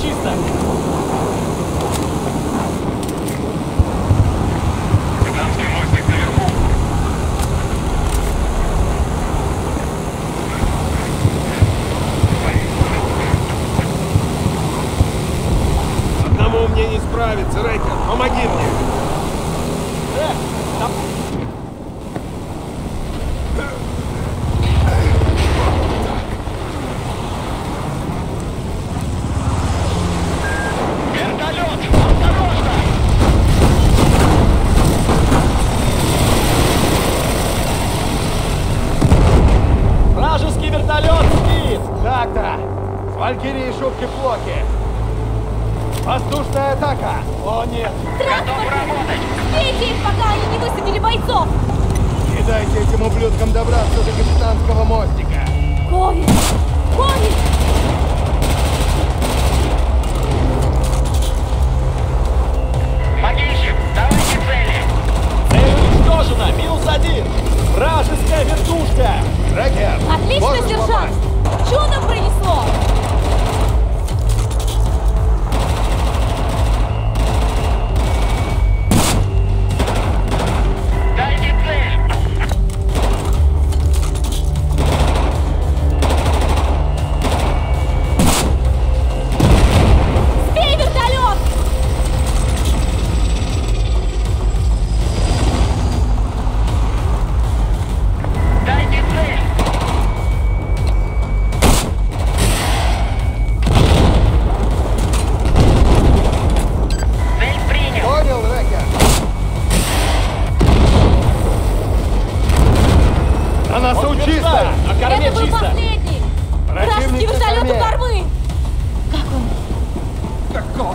чисто. Капитанский мостик наверху. Одному мне не справиться, Рейкер. Помоги мне. Там... Вертолет! Осторожно! Вражеский вертолет спит! Так-то. С Валькирией шубки плохи. Воздушная атака. О, нет. Готов работать! Бейте их, пока они не высадили бойцов! Не дайте этим ублюдкам добраться до капитанского мостика. Кови! Кови! Могильщик, давайте цели! Цель уничтожена! -1! Вражеская вертушка! Рейкер, Отлично, можешь сержант! попасть? Чудом пронесло! Дайте цель! Сбей вертолет! Дайте цель! Цель принял! Понял, Рейкер. На носу чисто. Утверждаю, на корме Это был чисто! последний! Вражеский Противник на вертолет у корме. кормы! Как он? Какого?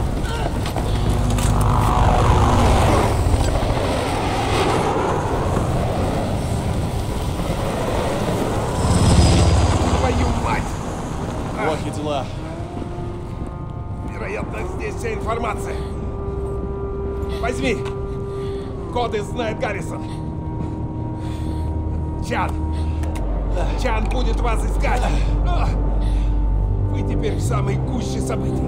Твою мать! Плохи дела. Вероятно, здесь вся информация. Возьми. Коды знает Гаррисон. Чан. Чан будет вас искать. Вы теперь в самой гуще событий.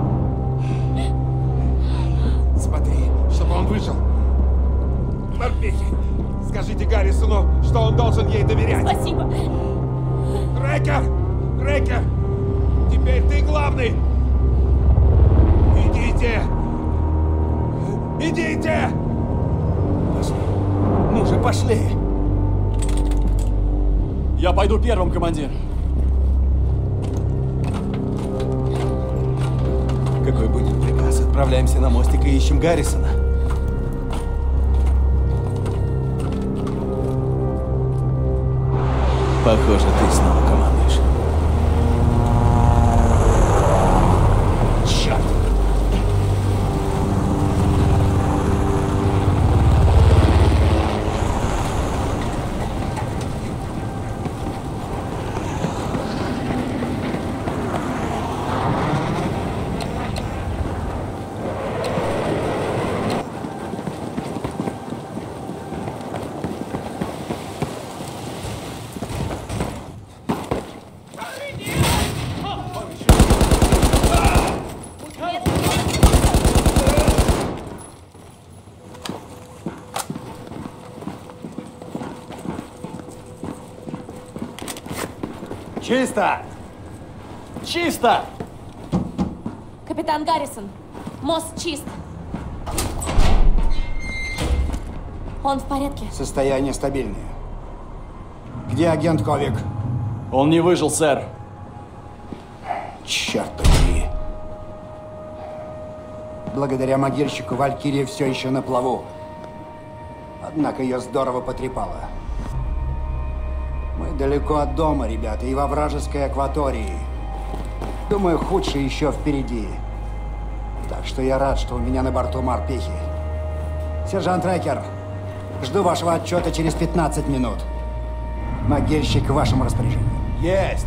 Смотри, чтобы он выжил. Морпехи, скажите Гаррисону, что он должен ей доверять. Спасибо! Рейкер! Рейкер! Теперь ты главный! Идите! Идите! Пошли. Ну же, пошли! Я пойду первым, командир. Какой будет приказ? Отправляемся на мостик и ищем Гаррисона. Похоже, ты снова командуешь. Черт! Чисто! Чисто! Капитан Гаррисон, мост чист. Он в порядке? Состояние стабильное. Где агент Ковик? Он не выжил, сэр. Черт побери. Благодаря могильщику Валькирия все еще на плаву. Однако ее здорово потрепало. Мы далеко от дома, ребята, и во вражеской акватории. Думаю, худшее еще впереди. Так что я рад, что у меня на борту морпехи. Сержант Рейкер, жду вашего отчета через 15 минут. Могильщик в вашем распоряжении. Есть!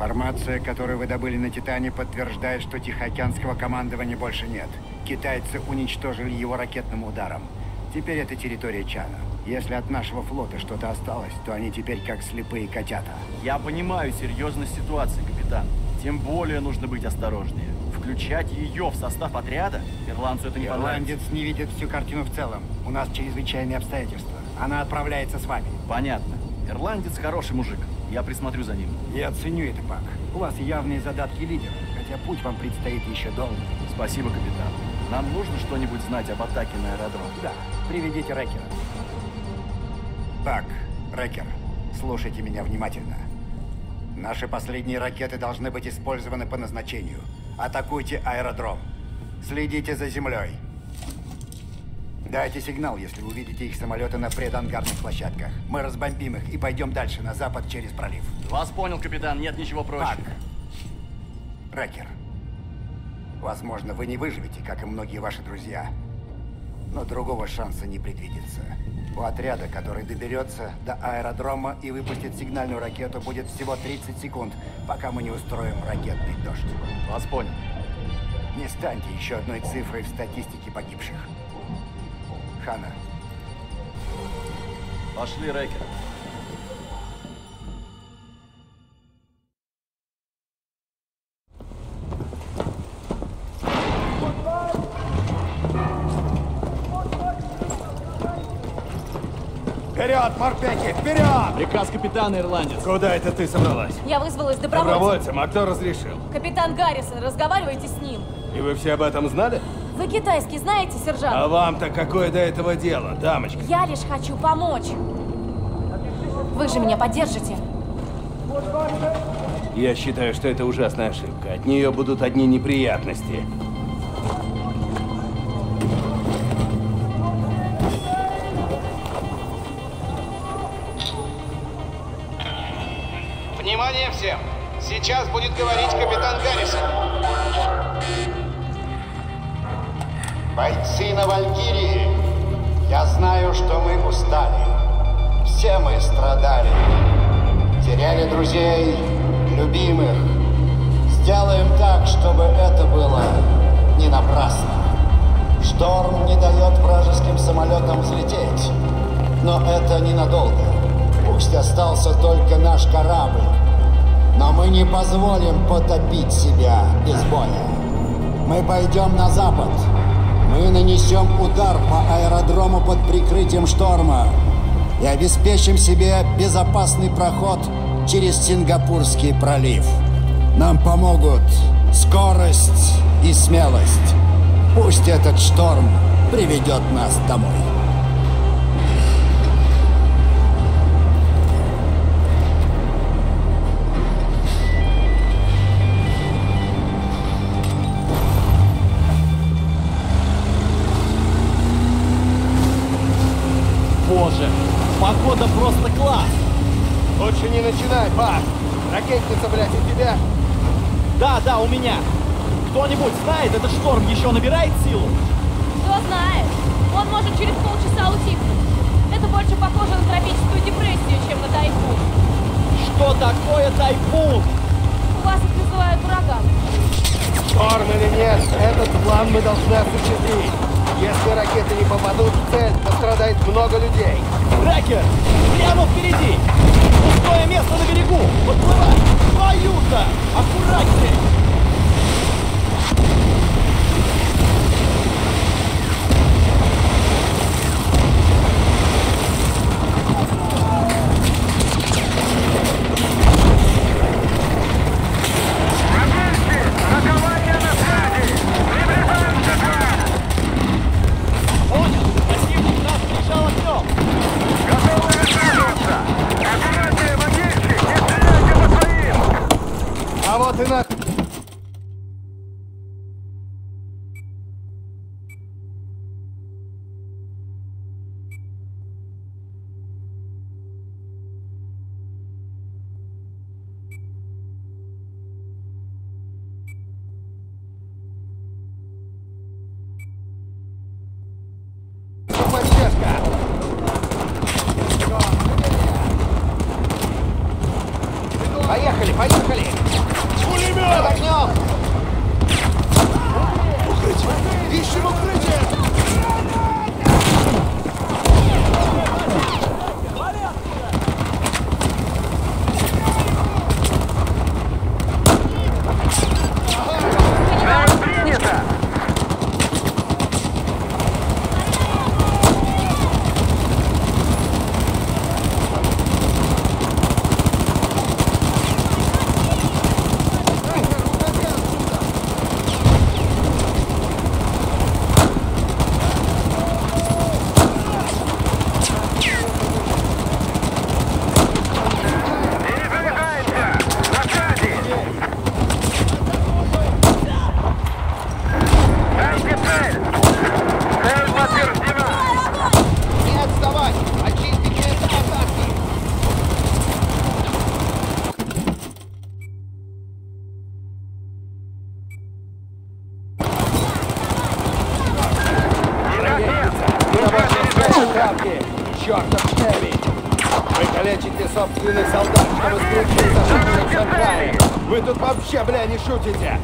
Информация, которую вы добыли на Титане, подтверждает, что Тихоокеанского командования больше нет. Китайцы уничтожили его ракетным ударом. Теперь это территория Чана. Если от нашего флота что-то осталось, то они теперь как слепые котята. Я понимаю серьезность ситуации, капитан. Тем более нужно быть осторожнее. Включать ее в состав отряда? Ирландцу это не понравится. Ирландец не видит всю картину в целом. У нас чрезвычайные обстоятельства. Она отправляется с вами. Понятно. Ирландец хороший мужик. Я присмотрю за ним. Я ценю это, Пак. У вас явные задатки лидера, хотя путь вам предстоит еще долго. Спасибо, капитан. Нам нужно что-нибудь знать об атаке на аэродром. Да, приведите Рекера. Так, Рекер, слушайте меня внимательно. Наши последние ракеты должны быть использованы по назначению. Атакуйте аэродром. Следите за землей. Дайте сигнал, если увидите их самолеты на предангарных площадках. Мы разбомбим их и пойдем дальше, на запад, через пролив. Вас понял, капитан. Нет ничего проще. Так. Рекер. Возможно, вы не выживете, как и многие ваши друзья. Но другого шанса не предвидится. У отряда, который доберется до аэродрома и выпустит сигнальную ракету, будет всего 30 секунд, пока мы не устроим ракетный дождь. Вас понял. Не станьте еще одной цифрой в статистике погибших. Хана. Пошли, Рекер. Вперед, морпехи, вперед! Приказ капитана, ирландец. Куда это ты собралась? Я вызвалась добровольцем. Добровольцем, а кто разрешил? Капитан Гаррисон, разговаривайте с ним. И вы все об этом знали? Вы китайский знаете, сержант? А вам-то какое до этого дело, дамочка? Я лишь хочу помочь. Вы же меня поддержите. Я считаю, что это ужасная ошибка. От нее будут одни неприятности. Внимание всем! Сейчас будет говорить капитан Гаррисон. Бойцы на Валькирии, я знаю, что мы устали. Все мы страдали. Теряли друзей, любимых. Сделаем так, чтобы это было не напрасно. Шторм не дает вражеским самолетам взлететь. Но это ненадолго. Пусть остался только наш корабль. Но мы не позволим потопить себя без боя. Мы пойдем на запад. Мы нанесем удар по аэродрому под прикрытием шторма и обеспечим себе безопасный проход через Сингапурский пролив. Нам помогут скорость и смелость. Пусть этот шторм приведет нас домой. Боже, погода просто класс! Лучше не начинай, Пак. Ракетница, блядь, у тебя? Да, у меня. Кто-нибудь знает, этот шторм еще набирает силу? Кто знает? Он может через полчаса утихнуть. Это больше похоже на тропическую депрессию, чем на тайфун. Что такое тайфун? У вас их называют ураган. Шторм или нет, этот план мы должны осуществить. Если ракеты не попадут в цель, пострадает много людей. Рекер! Прямо впереди! Пустое место на берегу! Подплывай! Твою-то! Аккуратней! Понял! Противник нас прижал огнем! Готовы высаживаться! Аккуратнее, могильщик! Не стреляйте по своим! А вот и на... Поддержка! Поехали, поехали! Под огнем! Укрытие! Ищем укрытие! Чёртов Шеви! Вы калечите собственных солдат, чтобы скрутить зашибленных в Шанхае! Вы тут вообще, бля, не шутите!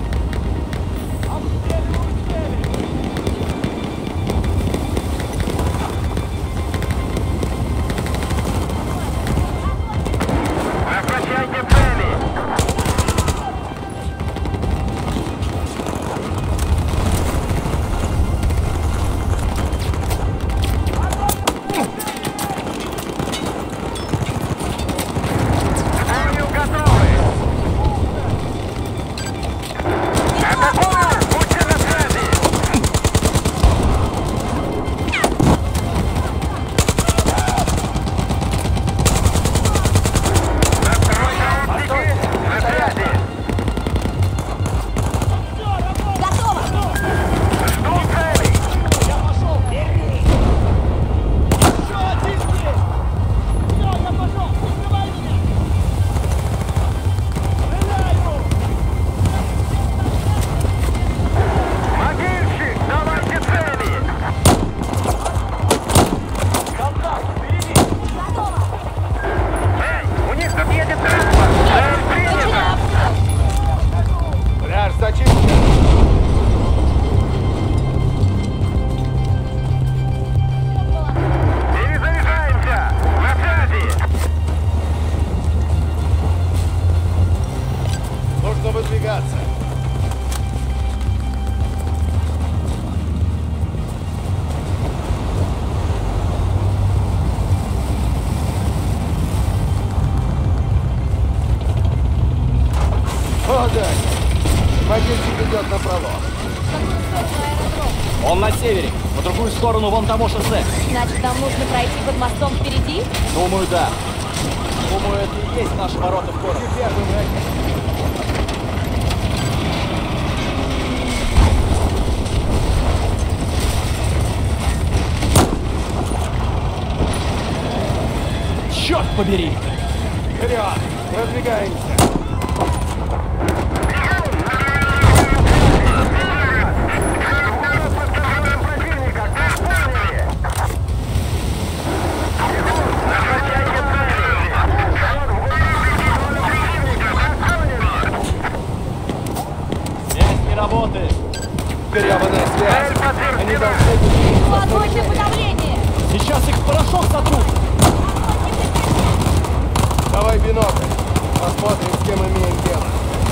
Он на севере, по другую сторону вон того шоссе. Значит, нам нужно пройти под мостом впереди? Думаю, да. Думаю, это и есть наши ворота в город. Черт побери! Вперед! Продвигаемся! Работает. Гребаная связь. Они должны быть. Отбойное подавление. Сейчас их в порошок сотрут. Давай бинокль. Посмотрим, с кем имеем дело.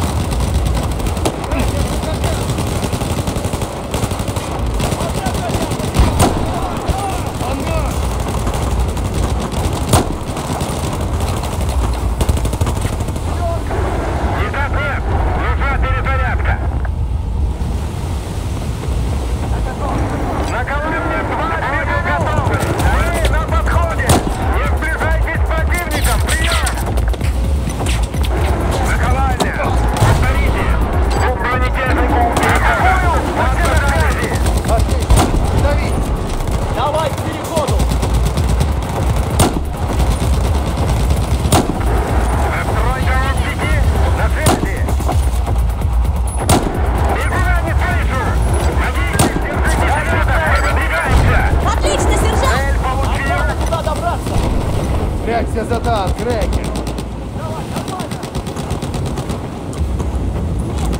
Прячься за танк, Рэкер!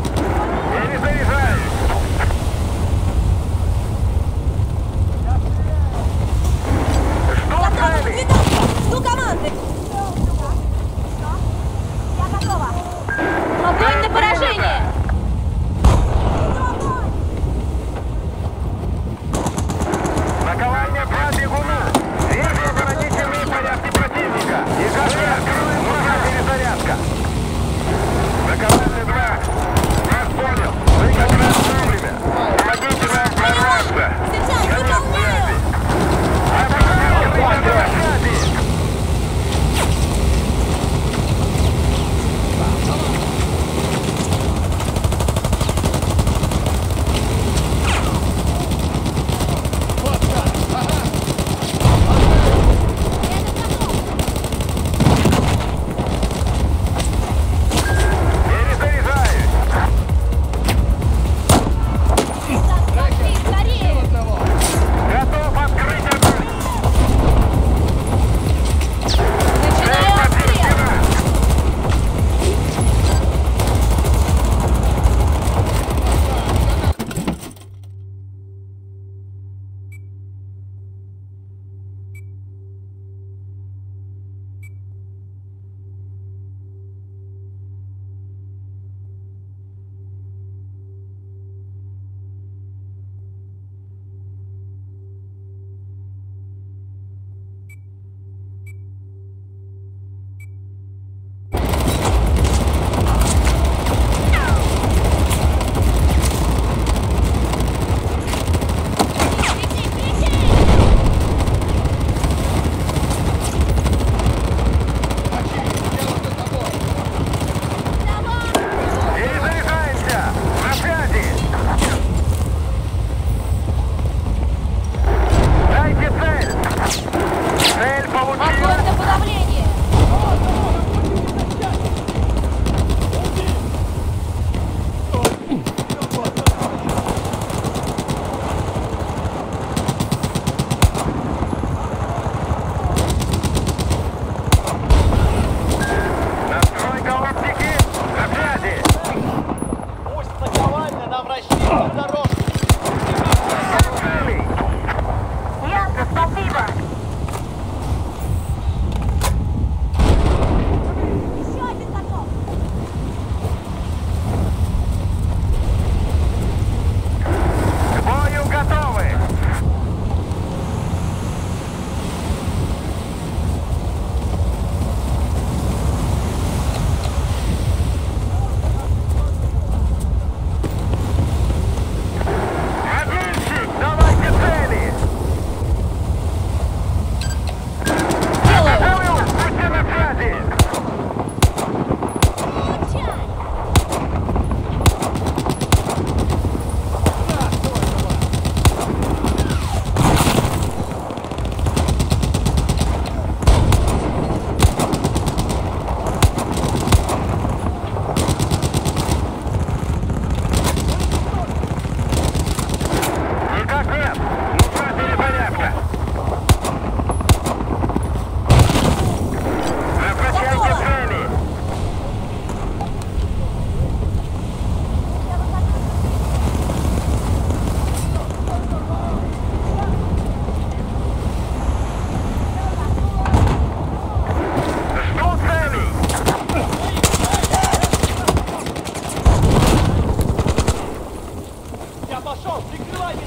пошел! Прикрывай меня!